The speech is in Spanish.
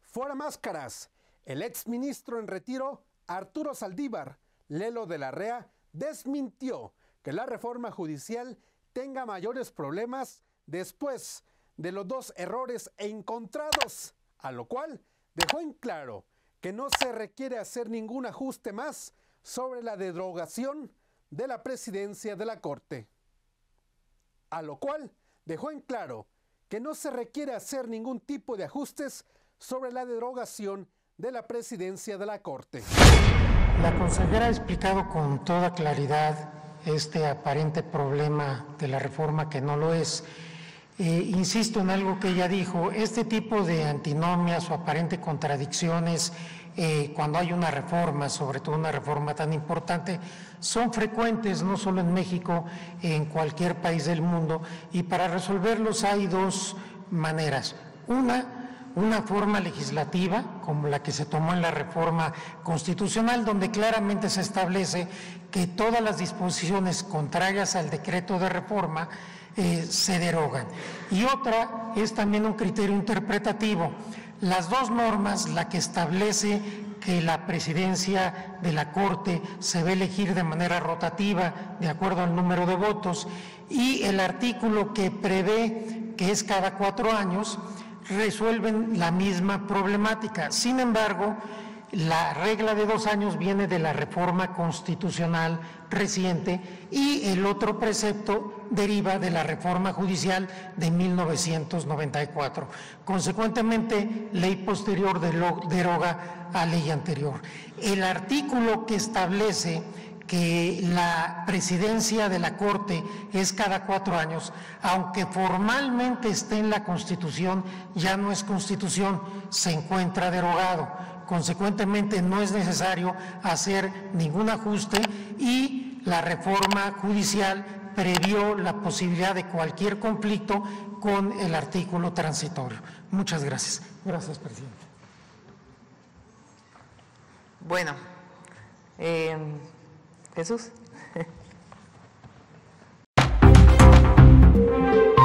Fuera máscaras. El exministro en retiro, Arturo Saldívar, Lelo de la Rea, desmintió que la reforma judicial tenga mayores problemas después de los dos errores encontrados, a lo cual dejó en claro que no se requiere hacer ningún ajuste más sobre la derogación de la presidencia de la Corte. A lo cual dejó en claro que no se requiere hacer ningún tipo de ajustes sobre la derogación de la presidencia de la Corte. La consejera ha explicado con toda claridad este aparente problema de la reforma que no lo es. Insisto en algo que ella dijo, este tipo de antinomias o aparentes contradicciones cuando hay una reforma, sobre todo una reforma tan importante, son frecuentes no solo en México, en cualquier país del mundo, y para resolverlos hay dos maneras. Una forma legislativa, como la que se tomó en la reforma constitucional, donde claramente se establece que todas las disposiciones contrarias al decreto de reforma se derogan. Y otra es también un criterio interpretativo. Las dos normas, la que establece que la presidencia de la Corte se va a elegir de manera rotativa de acuerdo al número de votos, y el artículo que prevé que es cada 4 años, resuelven la misma problemática. Sin embargo, la regla de 2 años viene de la reforma constitucional reciente y el otro precepto deriva de la reforma judicial de 1994. Consecuentemente, ley posterior deroga a ley anterior. El artículo que establece que la presidencia de la Corte es cada 4 años, aunque formalmente esté en la Constitución, ya no es Constitución, se encuentra derogado. Consecuentemente, no es necesario hacer ningún ajuste y la reforma judicial previó la posibilidad de cualquier conflicto con el artículo transitorio. Muchas gracias. Gracias, presidente. Bueno, Jesús.